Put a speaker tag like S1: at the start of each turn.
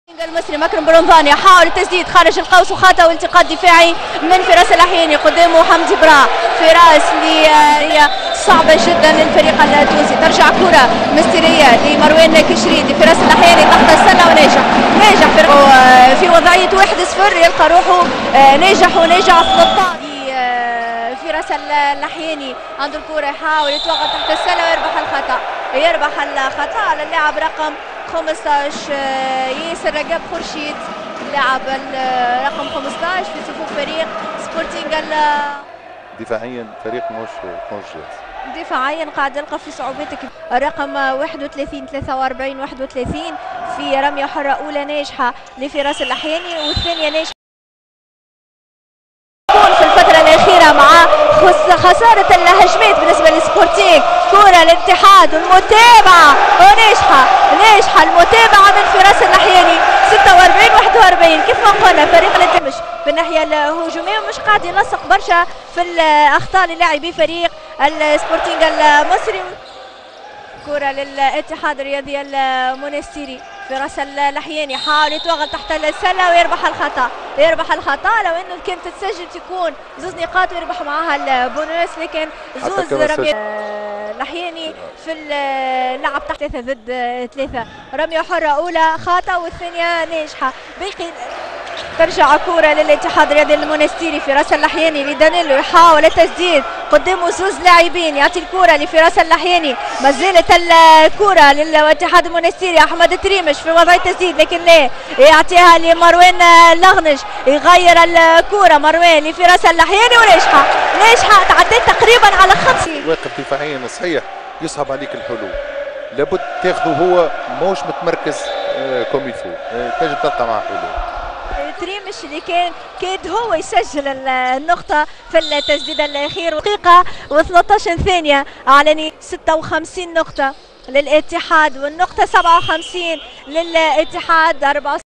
S1: المصري مكرم برمضاني حاول التسديد خارج القوس وخاطئ والتقاط دفاعي من فراس اللحياني قدامه حمدي برا. فراس اللي هي صعبه جدا للفريق التونسي. ترجع كره مستريه لمروان كشري لفراس اللحياني تحت السله وناجح في وضعيه 1-0 يلقى روحه ناجح وناجح في الابطال. فراس اللحياني عنده الكره يحاول يتوغل تحت السله ويربح الخطا على اللاعب رقم 15 ياسر رجب خورشيد لاعب رقم 15 في صفوف فريق سبورتينغ.
S2: دفاعيا فريق مش جاهز.
S1: دفاعيا قاعد يلقى في صعوبات رقم 31 43 31 في رميه حره اولى ناجحه لفراس اللحياني والثانيه ناجحه في الفتره الاخيره مع خساره الهجمات بالنسبه لسبورتينغ. كره الاتحاد والمتابعه وناجحه المتابعه من فراس اللحياني 46-41. كيف ما قلنا فريق الاتحاد في الناحيه الهجوميه مش قاعد ينسق برشا في الاخطاء للاعبي فريق السبورتينغ المصري. كره للاتحاد الرياضي المونستيري. فراس اللحياني حاول يتوغل تحت السله ويربح الخطا لو انه كانت تسجل تكون زوز نقاط ويربح معها البونوس، لكن زوز رمي اللحياني في اللعب تحت 3-3. رميه حره اولى خاطئه والثانيه ناجحه. باقي ترجع كرة للاتحاد الرياضي المونستيري. فراس اللحياني لدانيلو يحاول التسديد قدامه زوز لاعبين يعطي الكرة لفراس اللحياني. ما زالت الكرة للاتحاد المونستيري. احمد تريمش في وضع التسديد لكن لا يعطيها لمروان لغنج يغير الكرة مروان لفراس اللحياني وناجحة تعدت تقريبا على 5.
S2: واقف دفاعيا صحيح يصعب عليك الحلول، لابد تاخذه هو موش متمركز كوميفو تنجم تلقى معه حلول.
S1: تريمش اللي كاد هو يسجل النقطة في التسديد الأخير. دقيقة و13 ثانية على 56 نقطة للاتحاد والنقطة 57 للاتحاد.